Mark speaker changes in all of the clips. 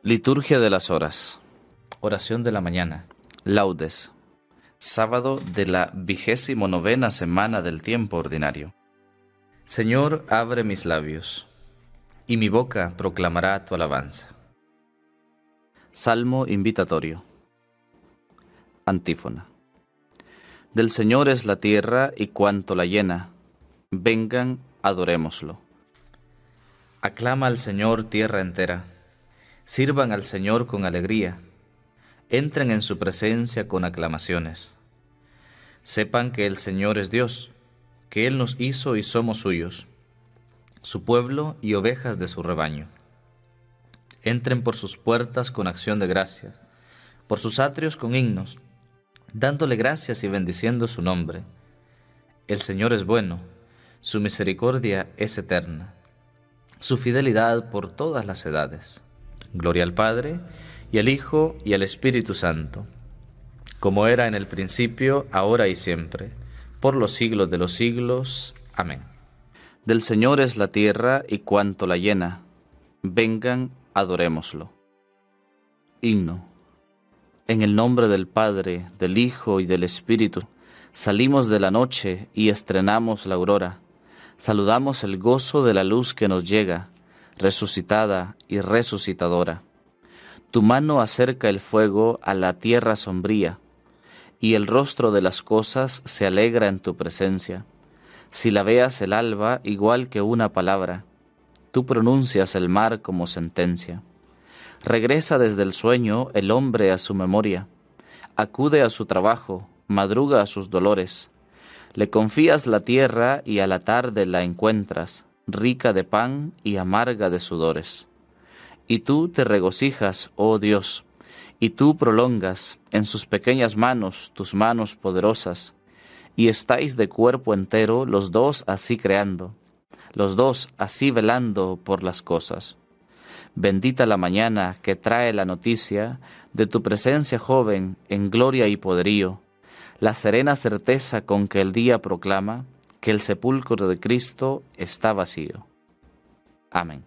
Speaker 1: Liturgia de las horas. Oración de la mañana. Laudes. Sábado de la 29ª semana del tiempo ordinario. Señor, abre mis labios, y mi boca proclamará tu alabanza. Salmo invitatorio. Antífona. Del Señor es la tierra y cuanto la llena. Vengan, adorémoslo. Aclama al Señor tierra entera. Sirvan al Señor con alegría. Entren en su presencia con aclamaciones. Sepan que el Señor es Dios, que Él nos hizo y somos suyos, su pueblo y ovejas de su rebaño. Entren por sus puertas con acción de gracias, por sus atrios con himnos, dándole gracias y bendiciendo su nombre. El Señor es bueno, su misericordia es eterna, su fidelidad por todas las edades. Gloria al Padre, y al Hijo, y al Espíritu Santo, como era en el principio, ahora y siempre, por los siglos de los siglos. Amén. Del Señor es la tierra y cuanto la llena. Vengan, adorémoslo. Himno. En el nombre del Padre, del Hijo y del Espíritu, salimos de la noche y estrenamos la aurora. Saludamos el gozo de la luz que nos llega, resucitada y resucitadora. Tu mano acerca el fuego a la tierra sombría, y el rostro de las cosas se alegra en tu presencia. Si la veas el alba igual que una palabra, tú pronuncias el mar como sentencia. Regresa desde el sueño el hombre a su memoria, acude a su trabajo, madruga a sus dolores. Le confías la tierra y a la tarde la encuentras, rica de pan y amarga de sudores. Y tú te regocijas, oh Dios, y tú prolongas en sus pequeñas manos tus manos poderosas, y estáis de cuerpo entero los dos así creando, los dos así velando por las cosas. Bendita la mañana que trae la noticia de tu presencia joven en gloria y poderío, la serena certeza con que el día proclama que el sepulcro de Cristo está vacío. Amén.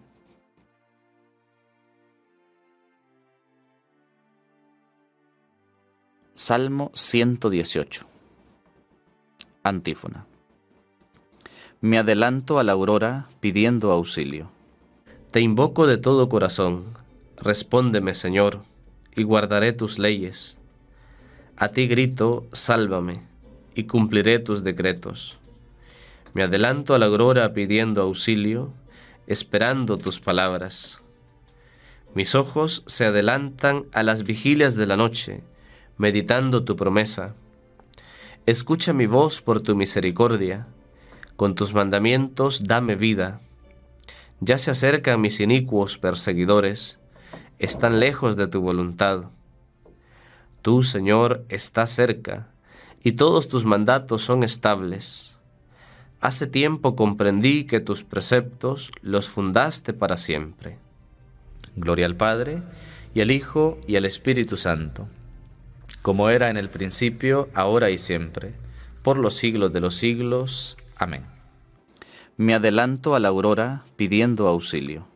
Speaker 1: Salmo 118. Antífona. Me adelanto a la aurora pidiendo auxilio.
Speaker 2: Te invoco de todo corazón, respóndeme, Señor, y guardaré tus leyes. A ti grito, sálvame, y cumpliré tus decretos. Me adelanto a la aurora pidiendo auxilio, esperando tus palabras. Mis ojos se adelantan a las vigilias de la noche, meditando tu promesa. Escucha mi voz por tu misericordia, con tus mandamientos dame vida. Ya se acercan mis inicuos perseguidores, están lejos de tu voluntad. Tú, Señor, estás cerca, y todos tus mandatos son estables. Hace tiempo comprendí que tus preceptos los fundaste para siempre.
Speaker 1: Gloria al Padre, y al Hijo, y al Espíritu Santo, como era en el principio, ahora y siempre, por los siglos de los siglos. Amén. Me adelanto a la aurora pidiendo auxilio.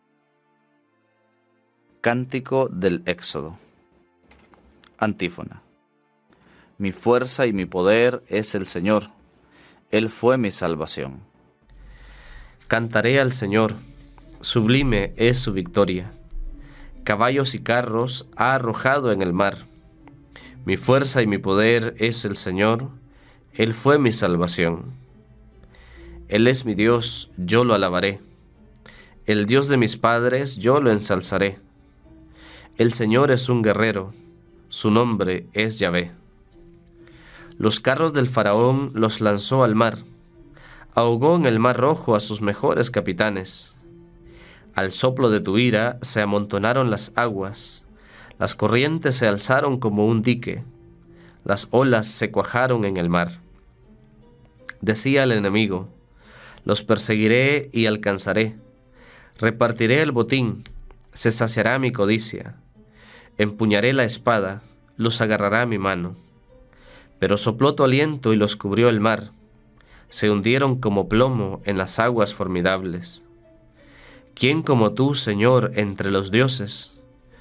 Speaker 1: Cántico del Éxodo. Antífona. Mi fuerza y mi poder es el Señor. Él fue mi salvación.
Speaker 2: Cantaré al Señor, sublime es su victoria. Caballos y carros ha arrojado en el mar. Mi fuerza y mi poder es el Señor, Él fue mi salvación. Él es mi Dios, yo lo alabaré. El Dios de mis padres, yo lo ensalzaré. El Señor es un guerrero, su nombre es Yahvé. Los carros del faraón los lanzó al mar, ahogó en el mar rojo a sus mejores capitanes. Al soplo de tu ira se amontonaron las aguas, las corrientes se alzaron como un dique, las olas se cuajaron en el mar. Decía el enemigo, los perseguiré y alcanzaré, repartiré el botín, se saciará mi codicia, empuñaré la espada, los agarrará mi mano. Pero sopló tu aliento y los cubrió el mar, se hundieron como plomo en las aguas formidables. ¿Quién como tú, Señor, entre los dioses?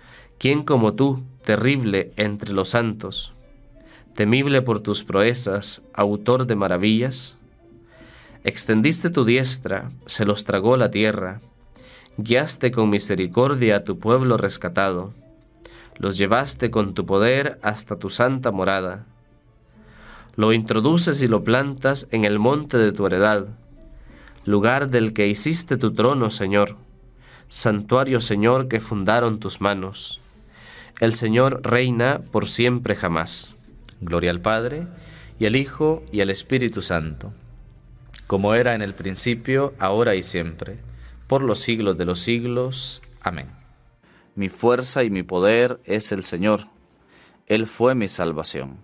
Speaker 2: ¿Quién como tú, terrible entre los santos, temible por tus proezas, autor de maravillas? Extendiste tu diestra, se los tragó la tierra, guiaste con misericordia a tu pueblo rescatado, los llevaste con tu poder hasta tu santa morada. Lo introduces y lo plantas en el monte de tu heredad, lugar del que hiciste tu trono, Señor, santuario, Señor, que fundaron tus manos. El Señor reina por siempre jamás.
Speaker 1: Gloria al Padre, y al Hijo, y al Espíritu Santo, como era en el principio, ahora y siempre, por los siglos de los siglos. Amén. Mi fuerza y mi poder es el Señor. Él fue mi salvación.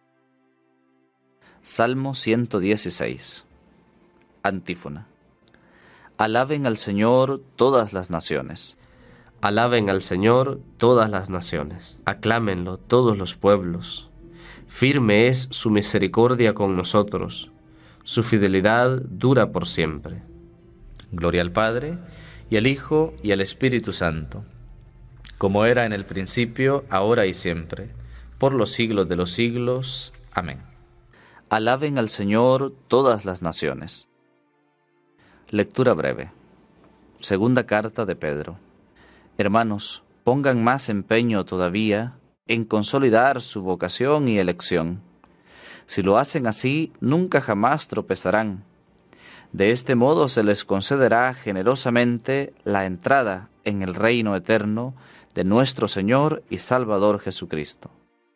Speaker 1: Salmo 116. Antífona. Alaben al Señor todas las naciones.
Speaker 2: Alaben al Señor todas las naciones. Aclámenlo todos los pueblos. Firme es su misericordia con nosotros. Su fidelidad dura por siempre.
Speaker 1: Gloria al Padre, y al Hijo, y al Espíritu Santo, como era en el principio, ahora y siempre, por los siglos de los siglos. Amén. Alaben al Señor todas las naciones. Lectura breve. Segunda carta de Pedro. Hermanos, pongan más empeño todavía en consolidar su vocación y elección. Si lo hacen así, nunca jamás tropezarán. De este modo se les concederá generosamente la entrada en el reino eterno de nuestro Señor y Salvador Jesucristo.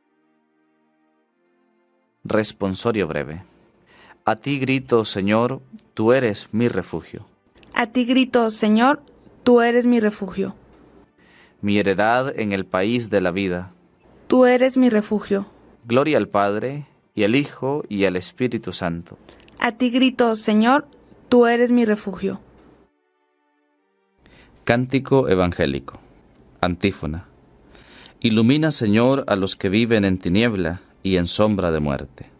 Speaker 1: Responsorio breve. A ti grito, Señor, tú eres mi refugio.
Speaker 3: A ti grito, Señor, tú eres mi refugio.
Speaker 1: Mi heredad en el país de la vida.
Speaker 3: Tú eres mi refugio.
Speaker 1: Gloria al Padre, y al Hijo, y al Espíritu Santo.
Speaker 3: A ti grito, Señor, tú eres mi refugio.
Speaker 1: Cántico evangélico. Antífona. Ilumina, Señor, a los que viven en tiniebla y en sombra de muerte.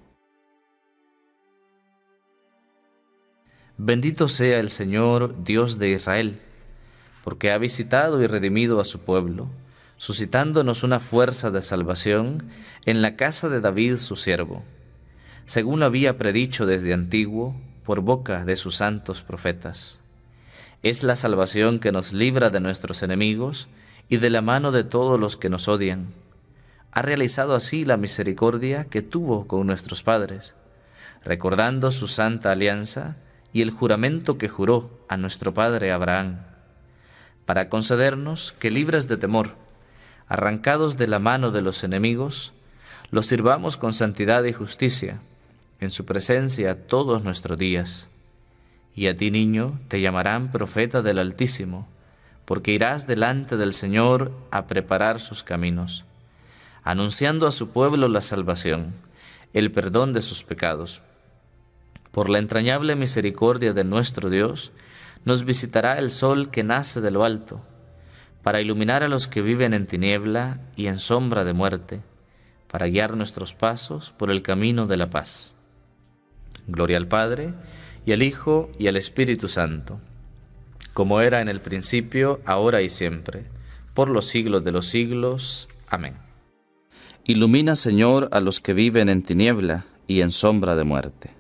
Speaker 1: Bendito sea el Señor, Dios de Israel, porque ha visitado y redimido a su pueblo, suscitándonos una fuerza de salvación en la casa de David su siervo, según lo había predicho desde antiguo por boca de sus santos profetas. Es la salvación que nos libra de nuestros enemigos y de la mano de todos los que nos odian. Ha realizado así la misericordia que tuvo con nuestros padres, recordando su santa alianza y el juramento que juró a nuestro padre Abraham, para concedernos que, libres de temor, arrancados de la mano de los enemigos, los sirvamos con santidad y justicia en su presencia todos nuestros días. Y a ti, niño, te llamarán profeta del Altísimo, porque irás delante del Señor a preparar sus caminos, anunciando a su pueblo la salvación, el perdón de sus pecados. Por la entrañable misericordia de nuestro Dios, nos visitará el sol que nace de lo alto, para iluminar a los que viven en tiniebla y en sombra de muerte, para guiar nuestros pasos por el camino de la paz. Gloria al Padre, y al Hijo, y al Espíritu Santo, como era en el principio, ahora y siempre, por los siglos de los siglos. Amén. Ilumina, Señor, a los que viven en tiniebla y en sombra de muerte.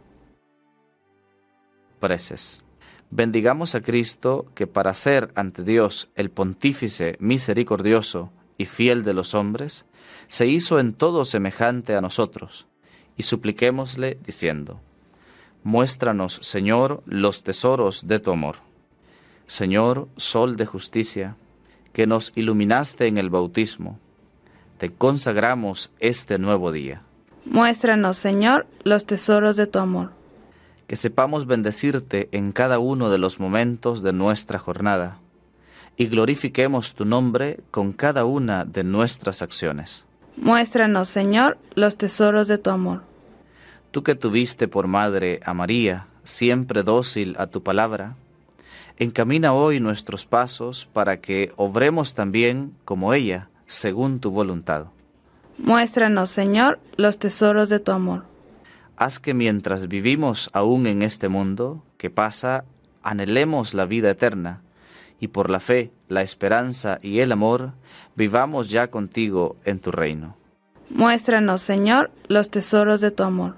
Speaker 1: Preces. Bendigamos a Cristo, que para ser ante Dios el Pontífice misericordioso y fiel de los hombres, se hizo en todo semejante a nosotros, y supliquémosle diciendo: muéstranos, Señor, los tesoros de tu amor. Señor, sol de justicia, que nos iluminaste en el bautismo, te consagramos este nuevo día.
Speaker 3: Muéstranos, Señor, los tesoros de tu amor.
Speaker 1: Que sepamos bendecirte en cada uno de los momentos de nuestra jornada, y glorifiquemos tu nombre con cada una de nuestras acciones.
Speaker 3: Muéstranos, Señor, los tesoros de tu amor.
Speaker 1: Tú que tuviste por madre a María, siempre dócil a tu palabra, encamina hoy nuestros pasos para que obremos también como ella, según tu voluntad.
Speaker 3: Muéstranos, Señor, los tesoros de tu amor.
Speaker 1: Haz que mientras vivimos aún en este mundo que pasa, anhelemos la vida eterna y por la fe, la esperanza y el amor, vivamos ya contigo en tu reino.
Speaker 3: Muéstranos, Señor, los tesoros de tu amor.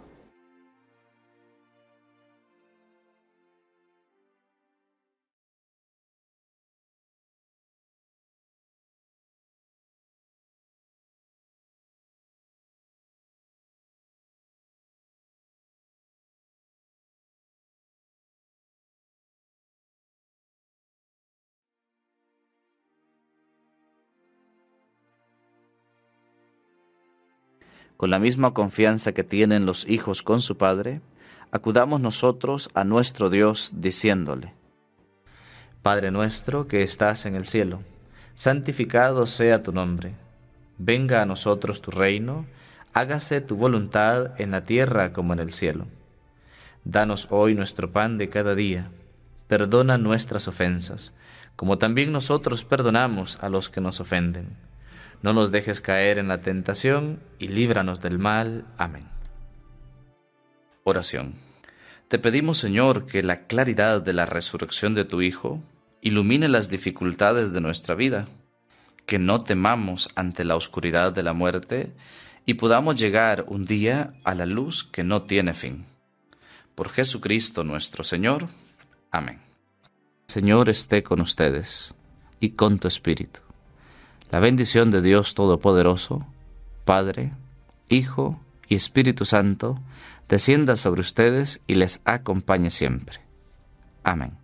Speaker 1: Con la misma confianza que tienen los hijos con su Padre, acudamos nosotros a nuestro Dios diciéndole: Padre nuestro que estás en el cielo, santificado sea tu nombre. Venga a nosotros tu reino, hágase tu voluntad en la tierra como en el cielo. Danos hoy nuestro pan de cada día. Perdona nuestras ofensas, como también nosotros perdonamos a los que nos ofenden. No nos dejes caer en la tentación y líbranos del mal. Amén. Oración. Te pedimos, Señor, que la claridad de la resurrección de tu Hijo ilumine las dificultades de nuestra vida, que no temamos ante la oscuridad de la muerte y podamos llegar un día a la luz que no tiene fin. Por Jesucristo nuestro Señor. Amén. El Señor esté con ustedes y con tu espíritu. La bendición de Dios Todopoderoso, Padre, Hijo y Espíritu Santo, descienda sobre ustedes y les acompañe siempre. Amén.